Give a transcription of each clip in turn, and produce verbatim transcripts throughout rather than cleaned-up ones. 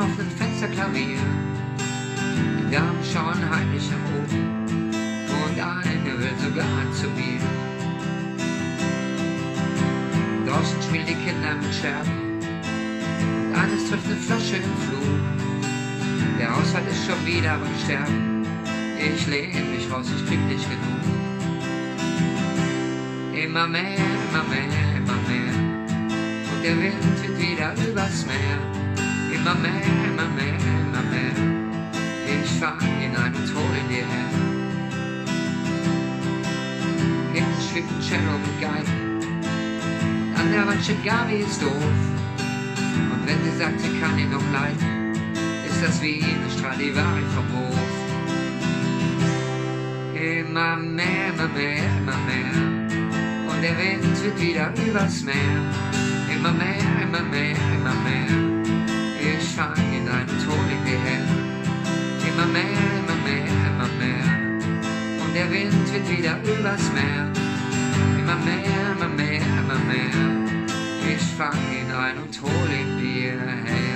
offenen Fenster Klavier. Die Damen schauen heimlich nach oben und eine will sogar zu mir. Draußen spielen die Kinder mit Scherben und eines trifft eine Flasche im Flug. Der Haushalt ist schon wieder beim Sterben. Ich lehne mich raus, ich krieg nicht genug. Immer mehr, immer mehr, immer mehr. Und der Wind wird wieder übers Meer. Immer mehr, immer mehr, immer mehr. Ich fang ihn ein und hol ihn dir her. Hinten schwebt ein Cello mit Geigen. An der Wand steht Gabi ist doof. Und wenn sie sagt, sie kann ihn noch leiden, ist das wie eine Stradivari vom Hof. Immer mehr, immer mehr, immer mehr. Und der Wind wird wieder übers Meer. Immer mehr, immer mehr, immer mehr. Ich fang ihn ein und hol ihn dir her. Immer mehr, immer mehr, immer mehr. Und der Wind wird wieder übers Meer. Immer mehr, immer mehr, immer mehr. Ich fang ihn ein und hol ihn dir her.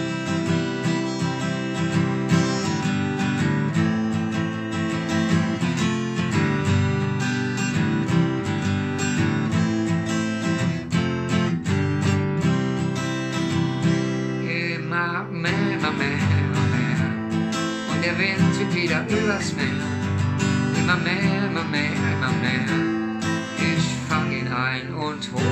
Immer mehr, immer mehr, immer mehr. Und der Wind wird wieder übers Meer. Immer mehr, immer mehr, immer mehr. Ich fang ihn ein und hol